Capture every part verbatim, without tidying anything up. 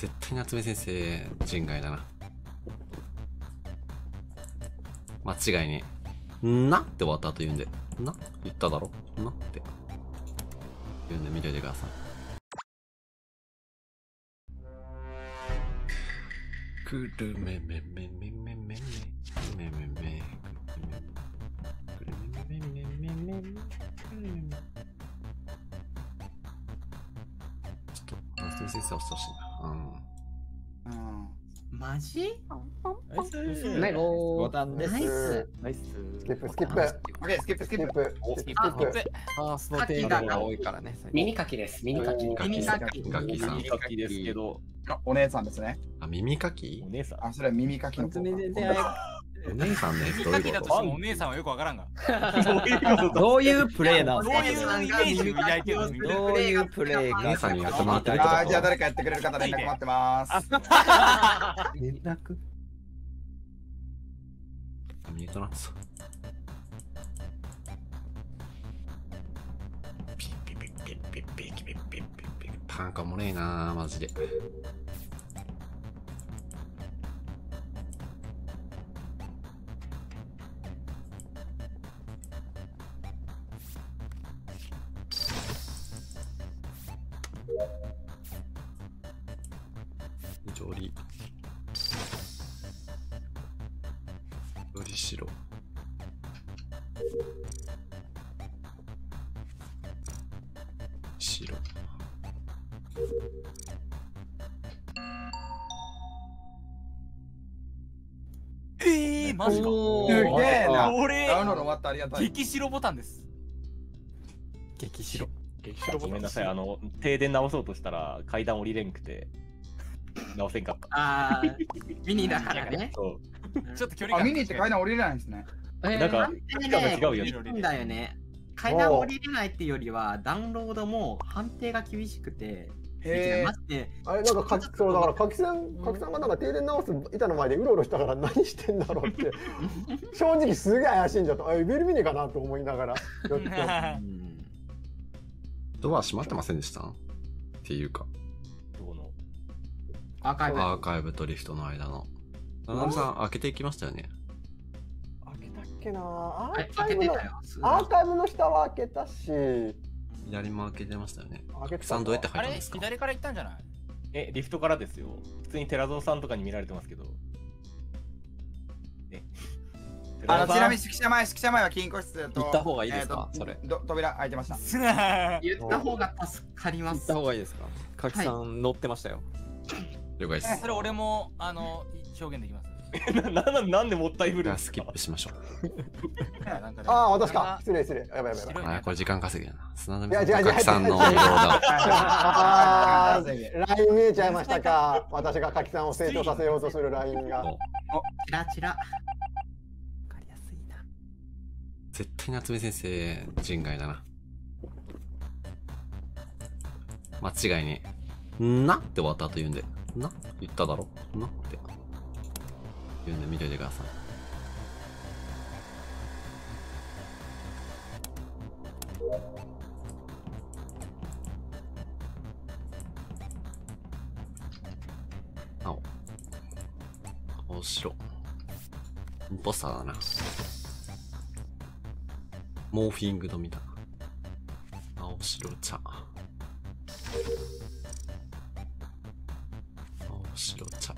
絶対夏目先生人外だな。間違いねえ。んなって終わった後言うんで。な言っただろなって言うんで見といてください。くるめめめめめめめめめめめくるめめめめめめめちょっと夏目先生押してほしいな。うん。 マジ？ ナイス。 ナイボボタンです。 ナイス。 ナイス。 スキップスキップ。 オッケー、スキップスキップ。 スキップ。 あ、こっち。 ああ、そのテーマが多いからね。 耳かきです。耳かき。 耳かき。 ガキさん。 耳かきですけど。 お姉さんですね。 あ、耳かきお姉さん。 あ、それは耳かきの夏目先生。 お姉さんね、どういうこと？ お姉さんはよくわからんが。 どういうプレイなんどういうイメージを抱いてるの？ どういうプレイお姉さんにやってもらってるってこと？ あー、じゃあ誰かやってくれる方連絡待ってます。 連絡？ ミュートなってた。ピッピッピッピッピッピッピッピッピッピッパンかもねえなー、マジで。上り。より白。白。 ええ、マジか。 すげえな。 これダウンロード終わった、ありがたい。 激白ボタンです。 激白。激白ごめんなさい、あの停電直そうとしたら階段降りれんくて直せんかった。 ああ、ミニだからね。 そう。 ちょっと距離あ、 感。 見に行って階段降りれないんですね。 なんか期間が違うよね。 いいんだよね。階段降りれないっていうよりはダウンロードも判定が厳しくて。 へえ。 マジで。 あれなんかかきそうだからかきさんかきさんがなんか停電直す板の前でうろうろしたから何してんだろうって正直すげえ怪しいんじゃった。あ、ウェルミネかなと思いながら。ちょっとドア閉まってませんでしたっていうか。 どうのアーカイブ。 アーカイブとリフトの間の。ななみさん、開けていきましたよね。 開けたっけなア開ーカイブのけてたよ。 アーカイブの下は開けたし。 左も開けてましたよね。 開けてたさんどうやってあれ入ったんですか？ 左から行ったんじゃない？ え、リフトからですよ。普通に寺蔵さんとかに見られてますけど。えあの、ちなみに宿舎前、宿舎前は金庫室と。 行った方がいいですか？それ。 扉開いてました。 言った方が助かります。 行った方がいいですか？かきさん乗ってましたよ。 了解です。 それ俺もあの表現できます。 な、な、なんでもったいぶるんですか？ スキップしましょう。 ああ、私か。失礼失礼。やばいやばいやばい。 あ、これ時間稼ぎだな。砂いや違う違う違うかきさんのリローダー。 ああ、ライン見えちゃいましたか。私がかきさんを成長させようとするラインが。 チラチラ。わかりやすいな。 絶対夏目先生人外だな。間違いねえ。なって終わった後言うんで。な言っただろなって言うんで見といてください。青。青白。インポスターだな。モーフィングドミだ。青白茶。青白茶。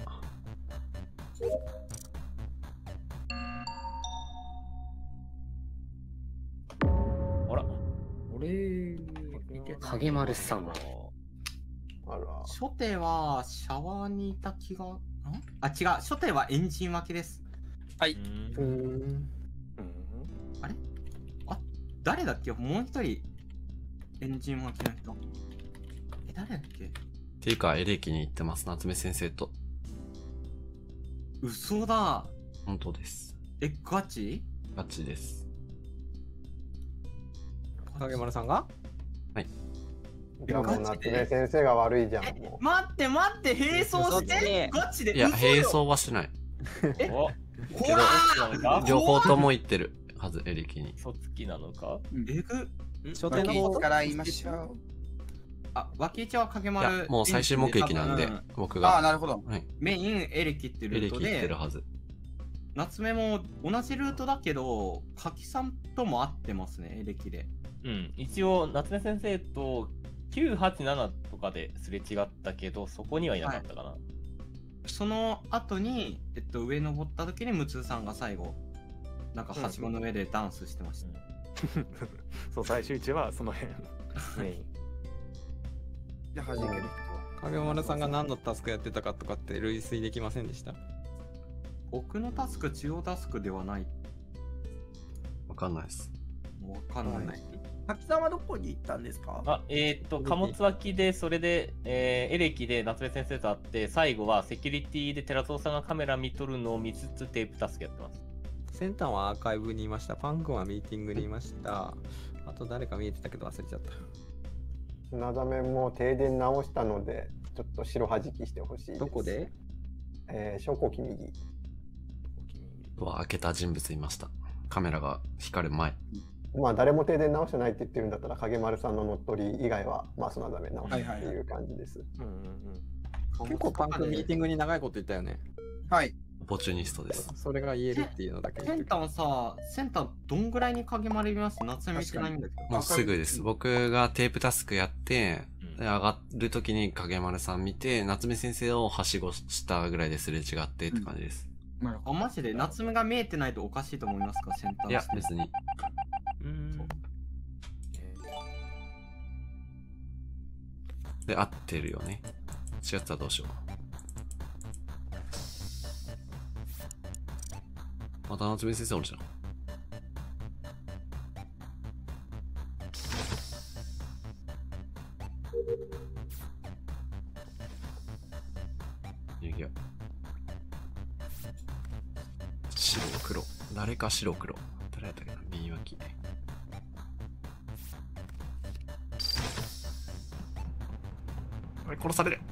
あら。 俺、影丸さん。 あら。 初手はシャワーにいた気が。んあ、違う。初手はエンジン分けです。 はい。 うーん。 あれあ、誰だっけもう一人。エンジン分けの人。え、誰だっけっていうか、エレキに行ってます、夏目先生と。 嘘だ。 本当です。 え、ガチガチです。 影丸さんがいやもう夏目先生が悪いじゃん。もう待って待って並走してガチでいや、 嘘よ並走はしない。 えおほら両方とも行ってるはず、エレキに。 嘘つきなのか？ えぐ書店の方から言いましょう。 あ、脇市は影いや丸。 もう最終目的なんで多分僕ああ、 がなるほど。 はいメインエレキってルートエレキ行ってでる、はず。 夏目も同じルートだけど、柿さんとも合ってますね、エレキで。 うん、一応、夏目先生ときゅうはちななとかですれ違ったけど、そこにはいなかったかな。 その後に、えっと、上登った時にムツーさんが最後、なんかはしごの上でダンスしてました。 そう、最終値はその辺。メイン。 じゃあ、弾ける人は。 影丸さんが何のタスクやってたかとかって類推できませんでした？ 奥のタスク、中央タスクではない。 わかんないです。 わかんない。 滝さんはどこに行ったんですか？ あ、えーっと、貨物脇で、それで、えーエレキで夏目先生と会って、最後はセキュリティで寺蔵さんがカメラ見とるのを見つつテープタスクやってます。 センターはアーカイブにいました。パン君はミーティングにいました。あと誰か見えてたけど忘れちゃった。 砂だめも停電直したので、ちょっと白弾きしてほしいです。 どこで？ えー、昇降機右。 は開けた人物いました。カメラが光る前。 まあ誰も停電直してないって言ってるんだったら影丸さんの乗っ取り以外はまあ砂だめ直したっていう感じです。 うんうんうん。結構パン君ミーティングに長いこと言ったよね。 はい。 オポチュニストです。 それが言えるっていうのだけセンターはさ、センターどんぐらいに影丸見ます？夏目見てないんだけど。 もうすぐです。僕がテープタスクやって、で上がるときに影丸さん見て、夏目先生をはしごしたぐらいですれ違ってって感じです。 あ、マジで夏目が見えてないとおかしいと思いますか、センターいや、別に。 うん。 で、合ってるよね。違ったらどうしよう。また夏目先生おるじゃん。いやいや。白黒。誰か白黒。誰やったっけな、右脇。あれ、殺される。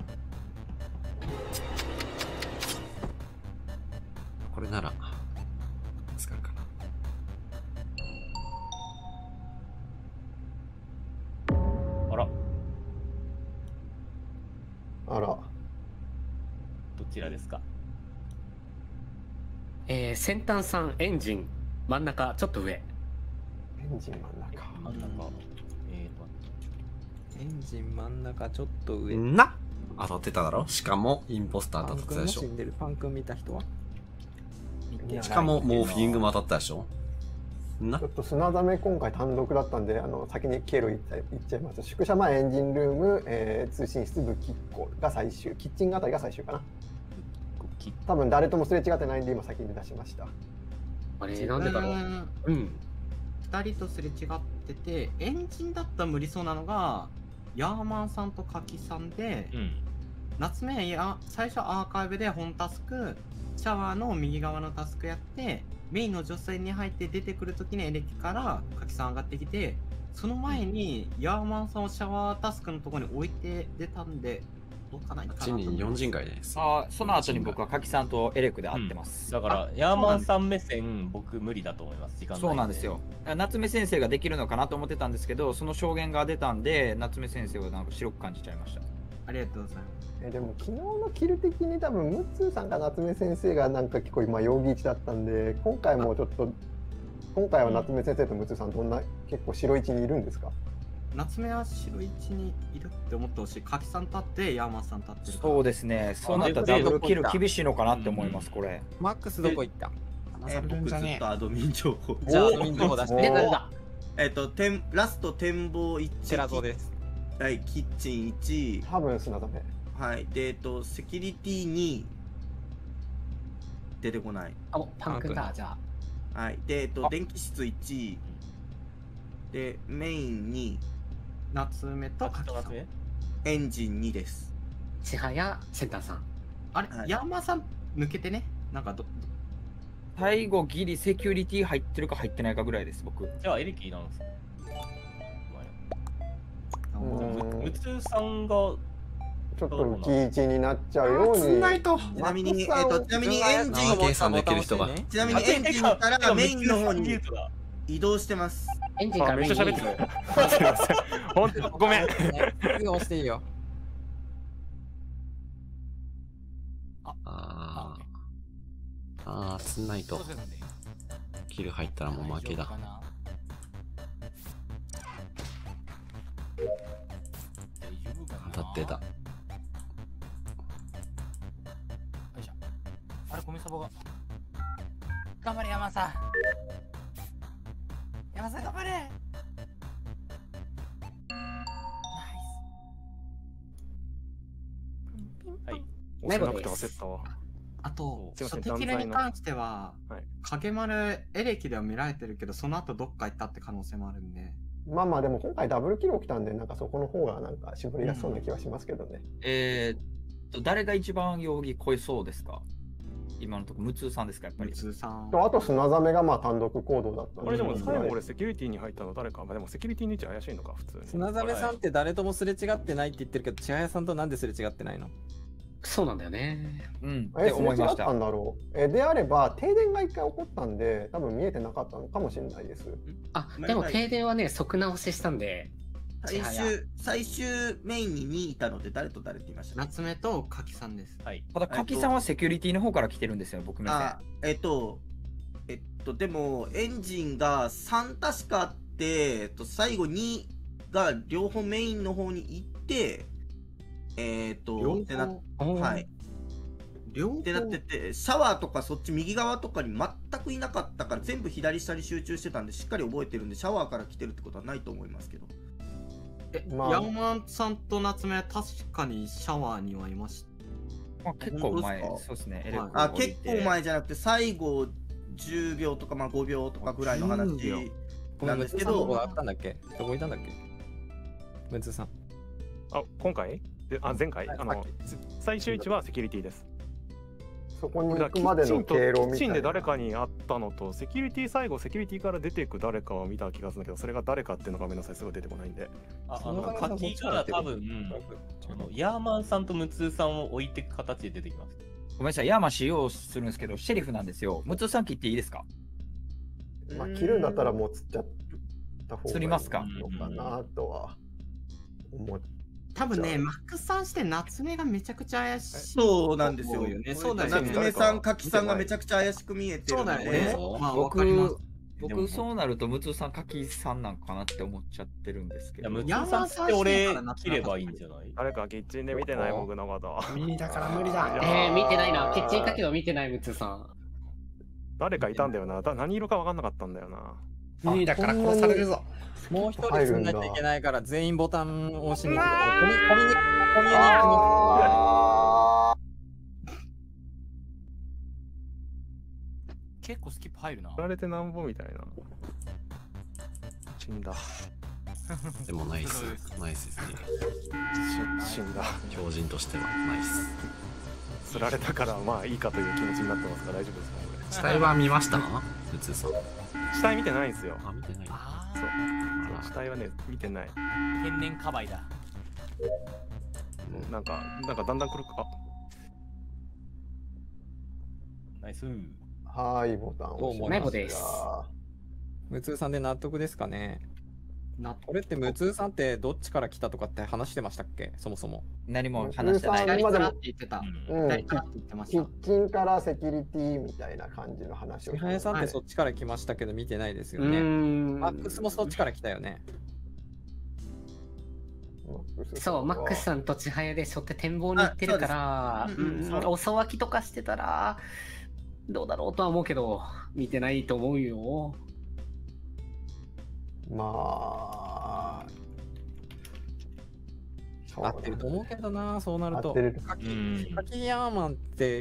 これなら助かるかな。 あら、 あら。 どちらですか？ えー、先端さんエンジン真ん中ちょっと上。 エンジン真ん中。 真ん中。えーと、 エンジン真ん中ちょっと上。 な当たってただろ。しかもインポスターパン当たってたでしょ君も死ん。でる。パン君見た人は？ しかもモーフィングも当たったでしょ。なちょっと砂だめ今回単独だったんで、あの先に経路いっちゃいっちゃいます。宿舎前エンジンルーム、えー、通信室、武器庫が最終、キッチンあたりが最終かな。多分誰ともすれ違ってないんで今先に出しました。 あれなんでだろう。うん。 ふたりとすれ違ってて、エンジンだったら無理そうなのが、ヤーマンさんとカキさんで、 うん。 夏目や最初アーカイブで本タスク、シャワーの右側のタスクやって、メインの女性に入って出てくるときにエレキからカキさん上がってきて、その前にヤーマンさんをシャワータスクのところに置いて出たんで、どうかないかなといち思います。 にんよんじんかいです。 ああ、その後に僕は柿さんとエレクで会ってます。 だから、ヤーマンさん目線、僕無理だと思います。時間ないそうなんですよ。夏目先生ができるのかなと思ってたんですけど、その証言が出たんで、夏目先生はなんか白く感じちゃいました。 ありがとうございます。 えでも昨日のキル的に多分ムッツーさんか夏目先生がなんか結構今容疑一だったんで、今回もちょっと今回は夏目先生とムッツーさんどんな結構白位置にいるんですか？ 夏目は白い位置にいるって思ってほしい。カキさん立ってヤーマンさん立ってる。 そうですね。そうなったらダブルキル厳しいのかなって思います、これ。 マックスどこ行った？ えー、僕ずっとアドミン情報。 じゃあアドミン情報出して。 出た。 えっと、天ラスト展望いち。 テラゾです。 はい、キッチンいち。 多分砂だめ。 はい、で、えっと、セキュリティに出てこない。 あ、もうパンクだ、じゃあ。はい、で、えっと、電気室いち。で、メインに夏目とカキさん。 エンジンにです。 千早センターさん。 あれ、ヤーマンさん抜けてね。なんかど、 最後ギリセキュリティ入ってるか入ってないかぐらいです、僕。 じゃあエレキなんですか？ムツーさんがちょっと浮き位置になっちゃうように。 ちなみに、えっと、ちなみにエンジンを、 計算できる人が。 ちなみにエンジンからメインの方に移動してます。 エンジンからめっちゃ喋ってる。すいません。本当ごめん。 すぐ押していいよ。 ああ。ああ、つんないと。キル入ったらもう負けだ。当たってた。 あれ、コミサボが。頑張れ、山さん。山さん、頑張れ。 はい。 押せなくて焦ったわ。 あと、 すいません初手キルに関しては、 はい、 影丸エレキでは見られてるけど、その後どっか行ったって可能性もあるんで。 まあまあでも今回ダブルキル起きたんで、なんかそこの方がなんか絞りやすそうな気はしますけどね。 うん、えーっと、誰が一番容疑濃いそうですか？今のところ、無痛さんですか、やっぱり。 無痛さん。 あと砂ザメがまあ単独行動だったんで。 あれでも最後俺セキュリティに入ったの誰か、まあ、でもセキュリティに位置怪しいのか、普通に。 砂ザメさんって誰ともすれ違ってないって言ってるけど、千早さんとなんですれ違ってないの？ そうなんだよね。 うん。 え、すれ違ったんだろう。え、であれば、停電が一回起こったんで、多分見えてなかったのかもしれないです。 あ、でも停電はね、即直ししたんで。 最終、最終メインににいたので、誰と誰って言いました？ 夏目と柿さんです。 はい。 ただ、柿さんはセキュリティの方から来てるんですよ、僕目線。 あ、えっと、えっと、でも、エンジンがさん確かあって、えっと、最後にが両方メインの方に行って、えっと、ってな、はい。 両方ってなってて、シャワーとかそっち右側とかに全くいなかったから、全部左下に集中してたんで、しっかり覚えてるんで、シャワーから来てるってことはないと思いますけど。 え、 まあヤンマンさんと夏目は確かにシャワーにはいました。 まあ、結構前、そうですね。エレコあ、結構前じゃなくて、最後じゅうびょうとか、まあごびょうとかぐらいの話なんですけど。 どこあったんだっけ？どこいたんだっけ？ムツさん。 あ、今回であ、前回あの、最終位置はセキュリティです。 そこに行くまでの経路みたいな。 キッチンで誰かに会ったのと、セキュリティ最後、セキュリティから出ていく誰かを見た気がするんだけど、それが誰かっていうのがごめんなさい、すごい出てこないんで。 あ、あの、柿が多分、あの、ヤーマンさんとムツーさんを置いていく形で出てきます。 ごめんなさい、ヤーマン使用するんですけど、シェリフなんですよ。ムツーさん切っていいですか？ まあ、切るんだったらもう釣っちゃった方がいい釣りますか？ のかなとは思って。 多分ね、マックスさんして夏目がめちゃくちゃ怪しい。 そうなんですよ。 そうだよね。 夏目さん、柿さんがめちゃくちゃ怪しく見えてるので。 そうだよね。まあ、 僕、僕そうなると、ムツーさん、柿さんなんかなって思っちゃってるんですけど。 ムツーさんって俺、切ればいいんじゃない？ 誰かキッチンで見てない僕のこと。 無理だから無理だ。 えー、見てないな。キッチンかけど見てない、ムツーさん。 誰かいたんだよな。だ何色か分かんなかったんだよな。 無理だから殺されるぞ。 もう一人進んないといけないから全員ボタンを押しに行く。コミコミュニコミュニティ結構スキップ入るな。 振られてなんぼみたいな。死んだ。 でもナイス。ナイスですね。 死んだ。 標準としてはナイス。 釣られたからまあいいかという気持ちになってますが大丈夫ですかこれ。 死体は見ました？普通さん。 死体見てないんですよ。 あ、見てない。 そう。死体はね、見てない。 天然カバイだ。 なんか、なんかだんだん黒く、あ。 ナイス。 はい、ボタンを押しました。 メモです。 ムツーさんで納得ですかね？これってムツーさんってどっちから来たとかって話してましたっけ？そもそも。 何も話してない。 左からって言ってた。 うん、 左からって言ってました。 キッチンからセキュリティみたいな感じの話を。 千早さんってそっちから来ましたけど見てないですよね。マックスもそっちから来たよね。 そう、マックスさんと千早でしょって展望に行ってるから、おそわきとかしてたら、どうだろうとは思うけど、見てないと思うよ。 まあ。 合ってると思うけどな、そうなると。柿ヤーマンって、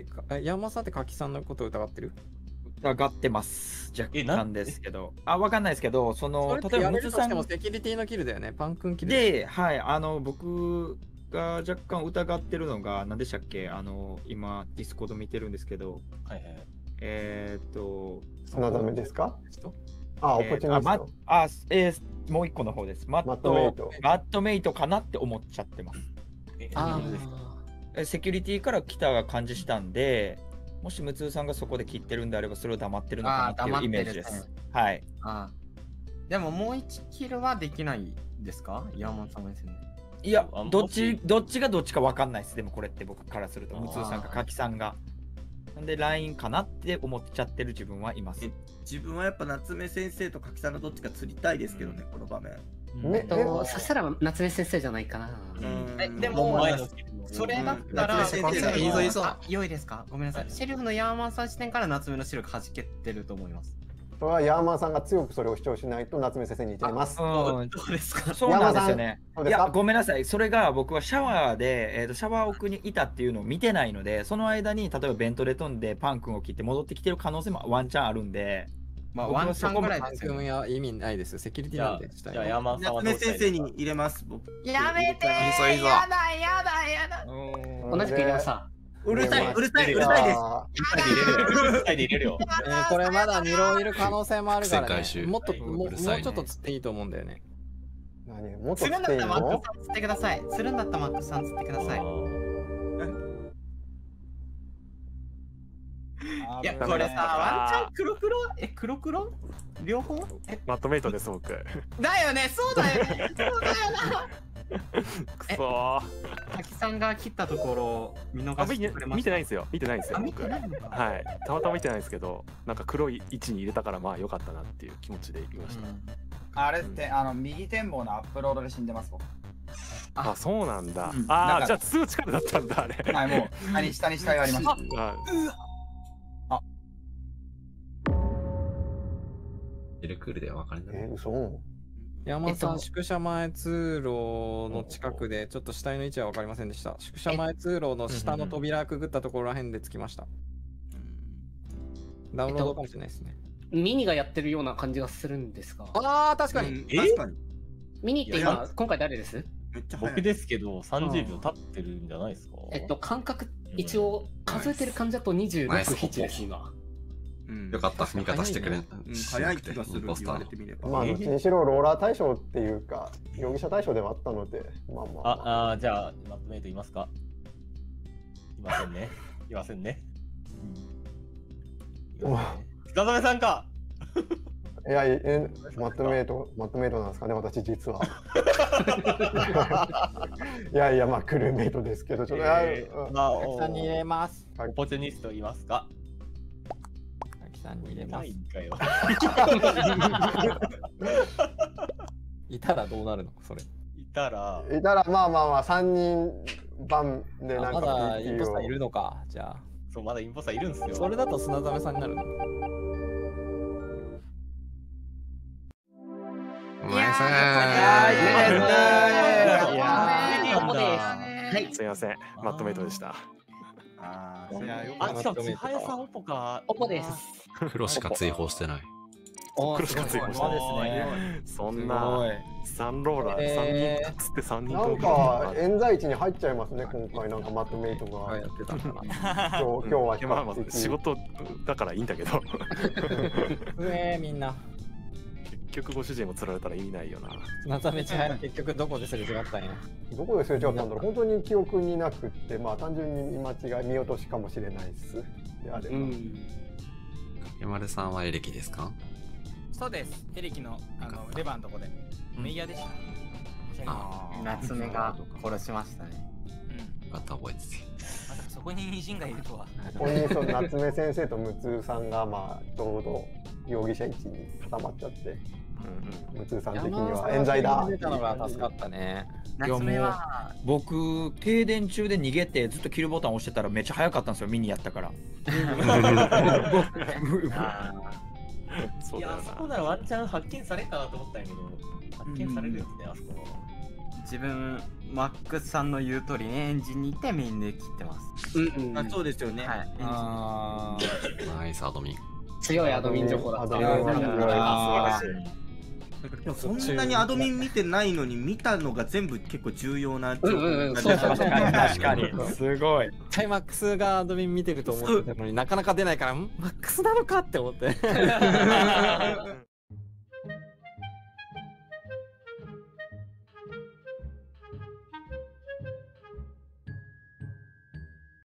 ヤーマンさんって柿さんのことを疑ってる？ 疑ってます。若干ですけど。あ、わかんないですけど、その、 例えば、ムツさんもセキュリティのキルだよね。パン君キル。 で、はい、あの、僕が若干疑ってるのが、何でしたっけ？あの、今、ディスコード見てるんですけど、 はいはい。 えっと、 砂ダメですか？あ、オポチュニスト。 あ、えー、もう一個の方です。マットメイト。マットメイトかなって思っちゃってます。 ああ。セキュリティから来た感じしたんで、もしムツーさんがそこで切ってるんであれば、それを黙ってるのかなっていうイメージです。はい。 あでももう一キルはできないですか？ヤーマンさんですよね。 いや、どっち、どっちがどっちか分かんないです。でもこれって僕からすると、 あームツーさんかカキさんが。なんで、ラインかなって思っちゃってる自分はいます。 自分はやっぱ夏目先生と柿さんのどっちか釣りたいですけどね、この場面。 えっと、そしたら夏目先生じゃないかな。 え、でも、それだったら、 夏目先生いいぞいいぞぞ。良いですか？ごめんなさい。シェルフのヤーマンさん視点から夏目の視力弾けてると思います。 それはヤーマンさんが強くそれを主張しないと夏目先生に言っちゃいます。 うん、 どうですか？ そうなんですよね。いや、 そうですかごめんなさい。それが僕はシャワーで、えーと、シャワー奥にいたっていうのを見てないので、その間に例えばベントレ飛んでパン君を切って戻ってきてる可能性もワンチャンあるんで。 まあ、ワンチャンぐらいパン君は意味ないですよ。セキュリティなんで。 じゃあ、ヤーマンさんは夏目先生に入れます、僕。 やめてー、 いいぞいいぞやだやだやだ。 同じく入れました。 うるさい、うるさい、うるさいです。 うるさいで入れるよ。 えーこれまだにろいる可能性もあるからね苦戦回収。 もっと、もううるさいねもうちょっと釣っていいと思うんだよね。 何もっと釣るんだったらマッのクスさん釣ってください。釣るんだったらマックスさん釣ってください。いや、これさ、ワンチャン黒黒え、黒黒両方え、 マットメイトです僕。 だよね、そうだよね、そうだよな。 くそー。 滝さんが切ったところ見逃あ見てしてくれました。 見てないんですよ。見てないんですよ。 あ見僕てないのかはい。たまたま見てないんですけど、なんか黒い位置に入れたからまあ良かったなっていう気持ちでいました。 あれって、あの、右展望のアップロードで死んでますもん。 あ、そうなんだ。 うんああ、 なんかじゃあすぐ近くだったんだあれ。 はい、もう、下に、下に死体がありました。 あエルクールでは分かんない。 え、嘘山本さん、 えっと宿舎前通路の近くで、ちょっと死体の位置は分かりませんでした。宿舎前通路の下の扉くぐったところらへんで着きました。ダウンロードかもしれないですね。 ミニがやってるような感じがするんですが。 ああ、確かに。 え確かに。 ミニっていや今、今回誰ですめっちゃ早い。 僕ですけど、さんじゅうびょう経ってるんじゃないですか？ えっと、感覚、一応、数えてる感じだとにじゅうろくナイスヒッチです、今。 うんよかった、味方してくれん。 うん早い気がする、言われてみれば。 まあ、どっちにしろローラー対象っていうか、容疑者対象ではあったので、まあまあ、 あ、あーじゃあ、マットメイトいますか？いませんね。いませんね。いませんね。深澤さんか。 いや、え、マットメイト、マットメイトなんですかね、私実は。いやいや、まあ、クルーメイトですけど、ちょっと、 えあーまあ、 滝さんに入れます。 オポチュニストいますか？ 滝さんに入れますない。んかよ。 いたらどうなるのそれ。 いたら、 いたら、まあまあまあ、さんにん番でなんかあまだピーティーインポスターいをるのか。じゃあ。 そう、まだインポスターいるんですよ。 それだと砂ザメさんになるの。 ナイスーいやーはい。 すみません、マットメイトでした。 あー、そりゃよあ、しかも、千早さんオポか。 オポです。 黒しか追放してない。 黒しか追放した。そんなサンローラーさんにんつってさんにんなんか冤罪地に入っちゃいますね、今回なんかマットメイトが。 やってたんだな。 今日今日は比まあまあ較的仕事だからいいんだけどうえー、みんな。 結局ご主人も釣られたら意味ないよな。 砂ザメ千早結局どこですれ違ったんや。 どこですれ違ったんだろう、本当に記憶になくって、まあ単純に見間違い、見落としかもしれないです。であれば。 山丸さんはエレキですか？ そうです。エレキのあのレバーのとこで。メイヤーでした。 あー夏目が殺しましたね。 よかった、覚えてて。 まさかそこにニジンがいるとは。 ここにその夏目先生とムツーさんがまあちょうど容疑者位置に固まっちゃって、ムツーさん的には冤罪だ。 出たのが助かったね。 夏目は僕、停電中で逃げてずっとキルボタン押してたらめっちゃ早かったんですよ、ミニやったから。 いや、あそこならワンチャン発見されるかなと思ったんやけど、発見されるんですね、あそこは。 自分、マックスさんの言う通りね、エンジンに行ってメインで切ってます。 うんうん。 あ、そうですよね。 はい。 あナイスアドミン。 強いアドミン情報だった。 アドミンは強いあでもそんなにアドミン見てないのに見たのが全部結構重要な情報うんうんうんがそうそう確かに確かに。すごい。 タイマックスがアドミン見てると思ってたのになかなか出ないから、んマックスなのかって思って。